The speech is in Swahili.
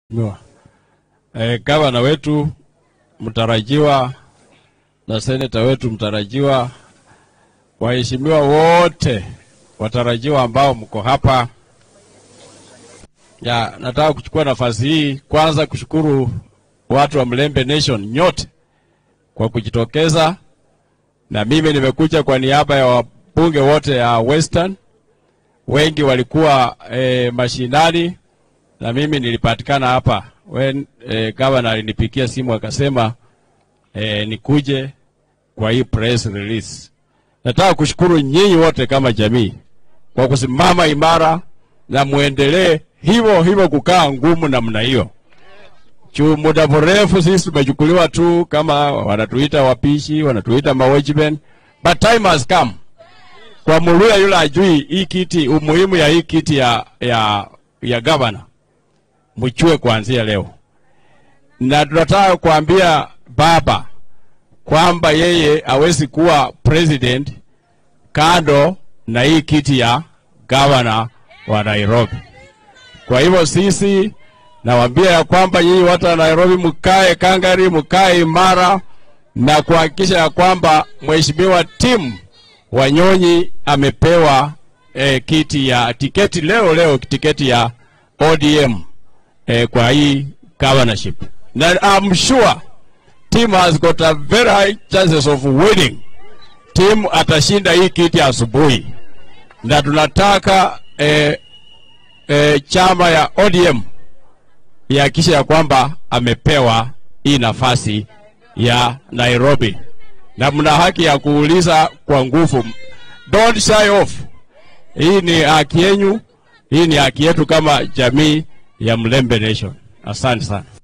Gavana wetu mtarajiwa na seneta wetu mtarajiwa, waheshimiwa wote watarajiwa ambao mko hapa. Nataka kuchukua nafasi hii kwanza kushukuru watu wa Mlembe Nation nyote kwa kujitokeza, na mimi nimekuja kwa niaba ya wabunge wote ya Western. Wengi walikuwa mashinani na mimi nilipatikana hapa. Gavana alinipigia simu akasema nikuje kwa hii press release. Nataka kushukuru nyinyi wote kama jamii kwa kusimama imara na muendelee hivyo kukaa ngumu namna hiyo. Muda mrefu sisi tumechukuliwa tu kama wanatuita wapishi, wanatuita mawatchman, but time has come. Kwa Muluya yule ajui hii kiti, umuhimu ya hii kiti ya governor, mchue kuanzia leo. Na tunataka kuambia baba kwamba yeye hawezi kuwa president kando na hii kiti ya governor wa Nairobi. Kwa hivyo sisi nawaambia ya kwamba nyinyi watu wa Nairobi mkae kangari, mkae imara na kuhakikisha ya kwamba mheshimiwa Tim Wanyonyi amepewa tiketi leo tiketi ya ODM kwa hii governorship. Na I'm sure Tim has got a very high chances of winning. Tim atashinda hii kiti asubuhi. Na tunataka chama ya ODM ihakikishe ya kwamba amepewa hii nafasi ya Nairobi. Na mna haki ya kuuliza kwa nguvu. Don't shy off. Hii ni haki yenu, hii ni haki yetu kama jamii ya Mlembe Nation. Asante sana.